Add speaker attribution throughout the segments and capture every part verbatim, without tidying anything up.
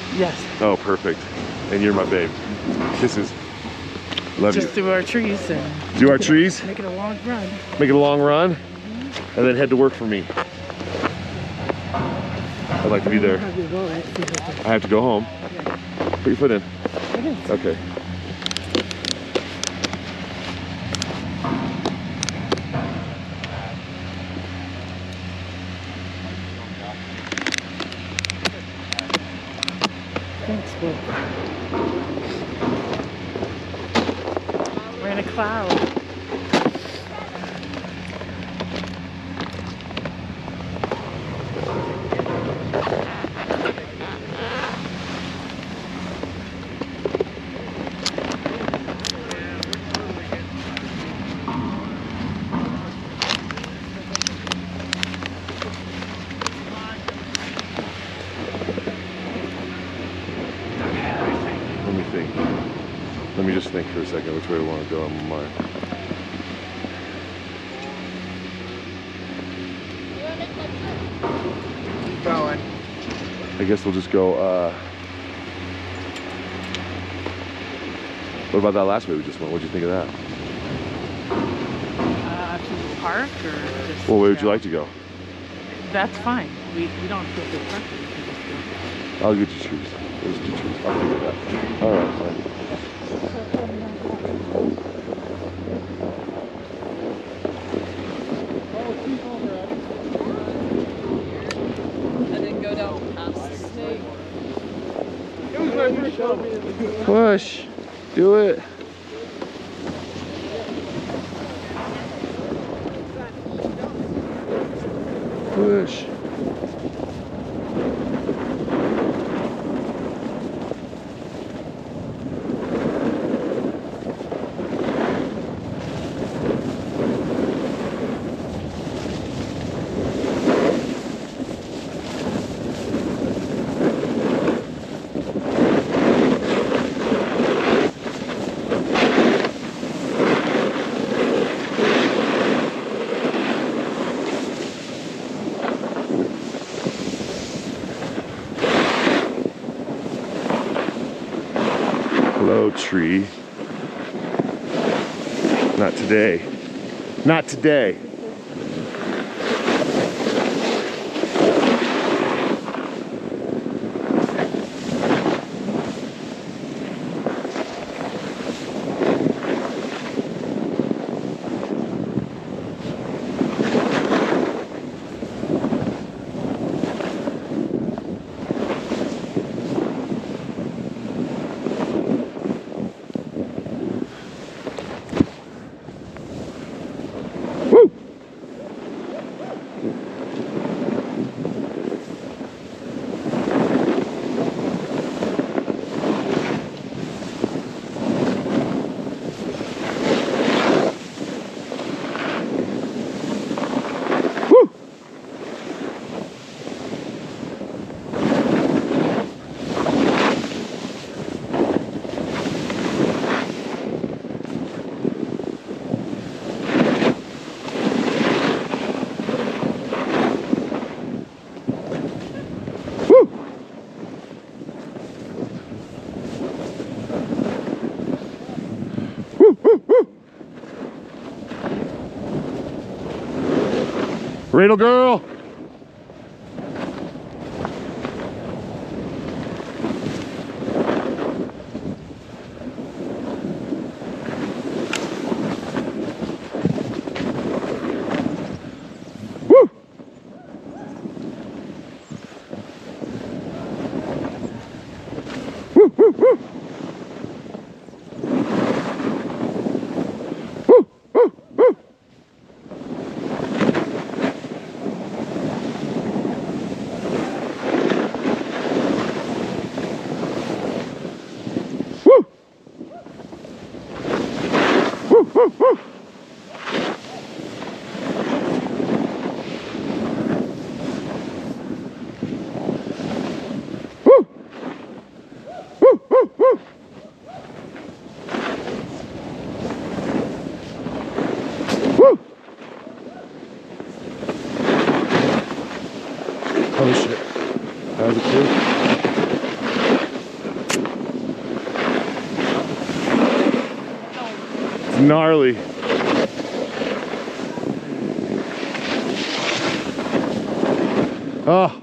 Speaker 1: Yes.
Speaker 2: Oh, perfect. And you're my babe. Kisses. Love
Speaker 1: Just
Speaker 2: you.
Speaker 1: through our trees and
Speaker 2: Do our trees.
Speaker 1: make it a long run.
Speaker 2: Make it a long run. And then head to work for me. I'd like to be there. I have to go home. Put your foot in. Okay.
Speaker 1: Thanks, Will. We're in a cloud.
Speaker 2: Let me think. Let me just think for a second which way I want to go on my mind.
Speaker 3: Keep going.
Speaker 2: I guess we'll just go, uh... what about that last way we just went? What'd you think of that?
Speaker 1: Uh, to the park or just...
Speaker 2: Well, where would you like to go?
Speaker 1: That's fine. We, we don't have to go to the park. We can just go.
Speaker 2: I'll get you trees. There's two trees. I'll figure it out. All right, fine.
Speaker 3: And then go down past the snake.
Speaker 2: Push. Do it. Push. Hello, tree. Not today. Not today. Radle girl. Woo. Woo, woo, woo. Woo, woo, woo. Woo, woo, woo. Woo. Woo, woo, woo. Woo. Oh shit. That was a clue. It's gnarly. Oh.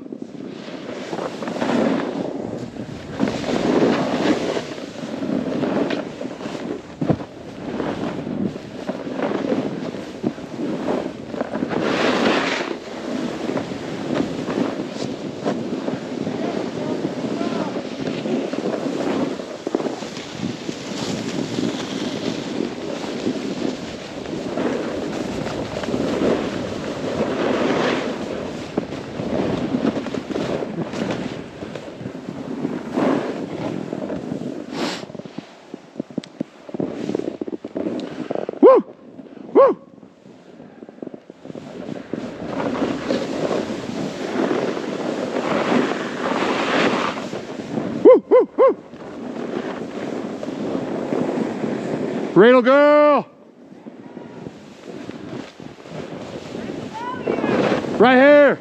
Speaker 2: Radel girl! Right here!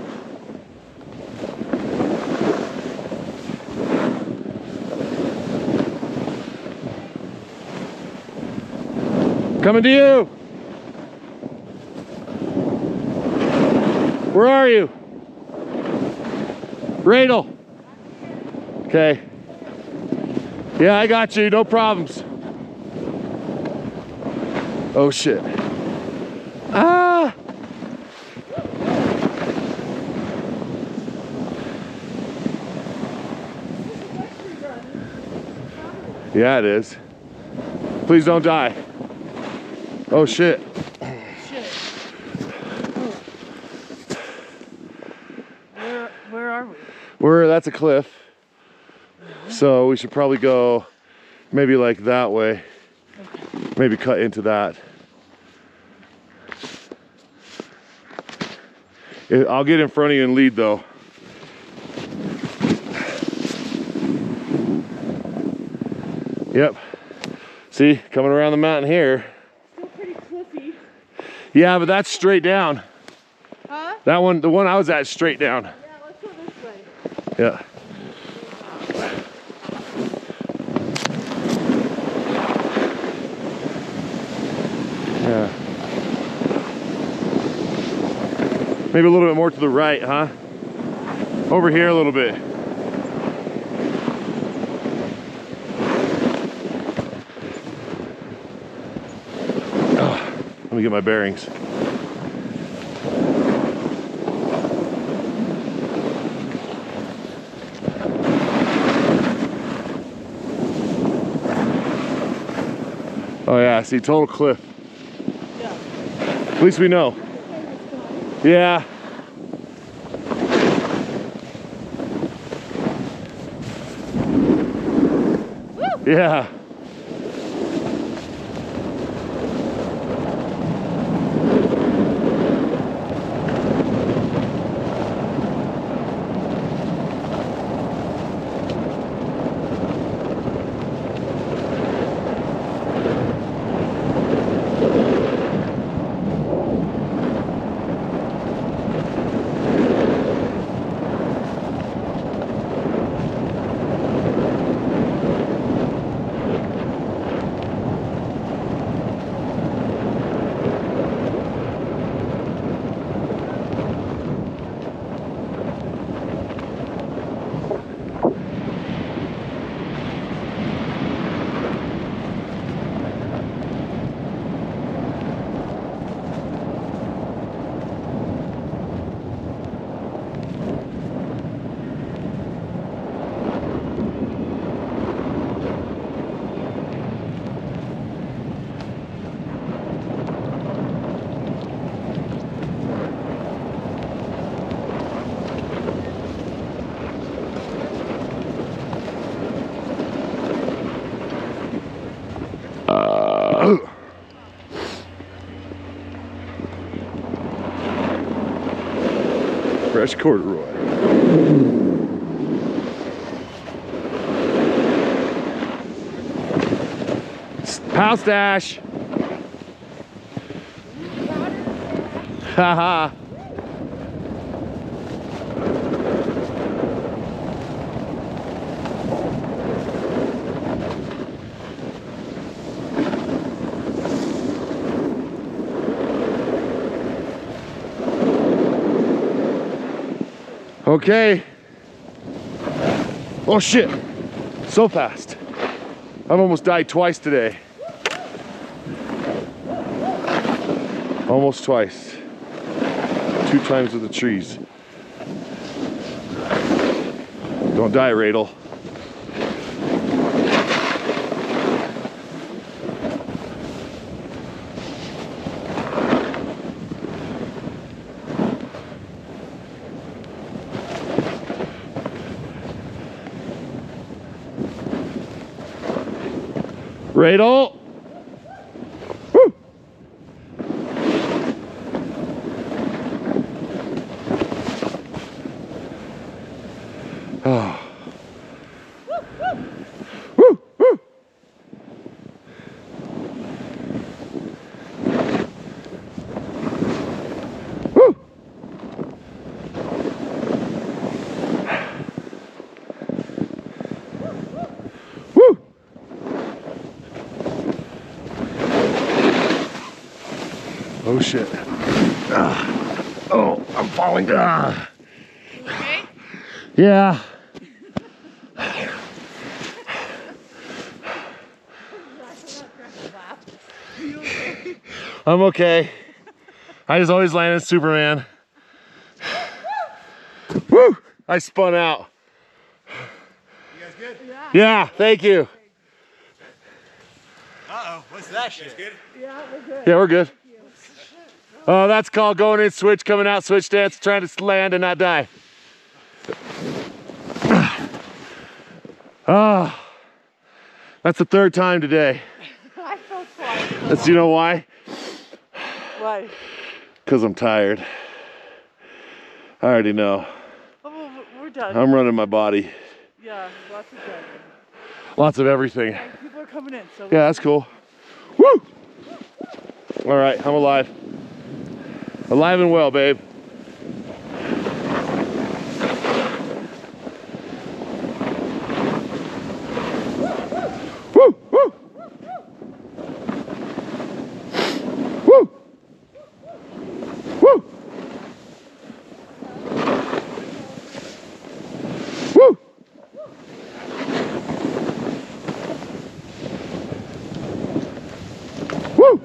Speaker 2: Coming to you! Where are you? Radel! Okay. Yeah, I got you, no problems. Oh shit. Ah! Yeah, it is. Please don't die. Oh shit.
Speaker 1: Shit. Where, where are we?
Speaker 2: We're, that's a cliff. So we should probably go maybe like that way. Okay. Maybe cut into that. I'll get in front of you and lead though. Yep. See, coming around the mountain here.
Speaker 1: Still pretty cliffy.
Speaker 2: Yeah, but that's straight down.
Speaker 1: Huh?
Speaker 2: That one, the one I was at, is straight down.
Speaker 1: Yeah, let's go this way.
Speaker 2: Yeah. Yeah. Maybe a little bit more to the right, huh? Over here a little bit. Oh, let me get my bearings. Oh yeah, see, total cliff.
Speaker 1: Yeah.
Speaker 2: At least we know. Yeah. Woo! Yeah. Fresh corduroy. Pow stash. Haha. Okay. Oh shit, so fast. I've almost died twice today. Almost twice. Two times with the trees. Don't die, Radel. Radel. Woo. Oh. Woo, woo. Woo. Woo. Oh shit. Ah. Oh, I'm falling. Ah.
Speaker 1: Okay?
Speaker 2: Yeah. I'm okay. I just always land in Superman. Woo! I spun out.
Speaker 4: You guys good?
Speaker 1: Yeah.
Speaker 2: Yeah, thank you.
Speaker 4: Uh-oh, what's that shit? Good?
Speaker 1: Yeah, we're good.
Speaker 2: Yeah, we're good. Oh, that's called going in switch, coming out switch stance, trying to land and not die. Ah, that's the third time today.
Speaker 1: I felt twice.
Speaker 2: That's, you know why?
Speaker 1: Why?
Speaker 2: Because I'm tired. I already know.
Speaker 1: Oh, well, we're done.
Speaker 2: I'm running my body.
Speaker 1: Yeah, lots of done.
Speaker 2: Lots of everything.
Speaker 1: And people are coming in, so
Speaker 2: Yeah, that's cool. Woo! All right, I'm alive. Alive and well, babe. Woo! Woo! Woo! Woo! Woo! Woo!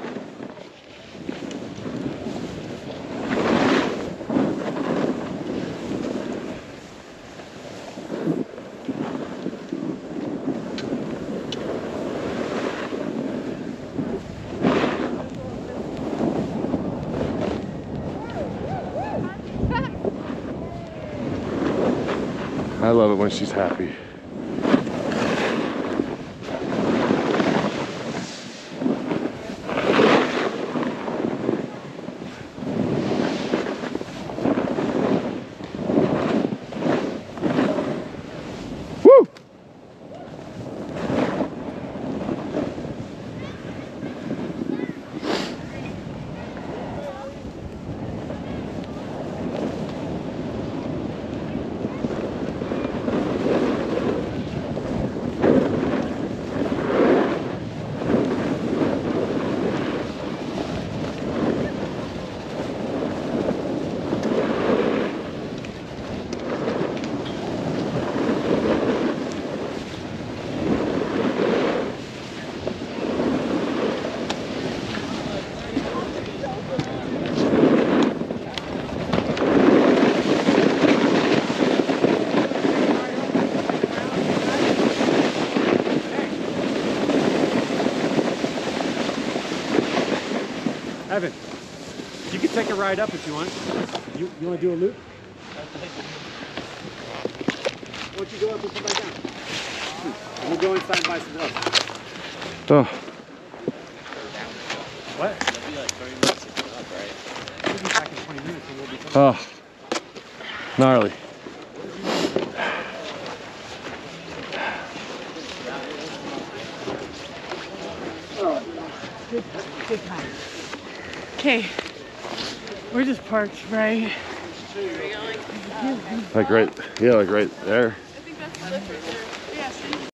Speaker 2: I love it when she's happy. Woo!
Speaker 4: Evan, you can take a ride up if you want. You, you want to do a loop? Why don't you go up and come back down? We'll go inside and buy some milk.
Speaker 2: Oh,
Speaker 4: What? It'll be like thirty minutes to come up, right? We'll be back in twenty minutes and we'll be coming.
Speaker 2: oh, gnarly.
Speaker 1: okay. We're just parked, right?
Speaker 2: Like right, yeah, like right there.
Speaker 1: I think that's the lift right there.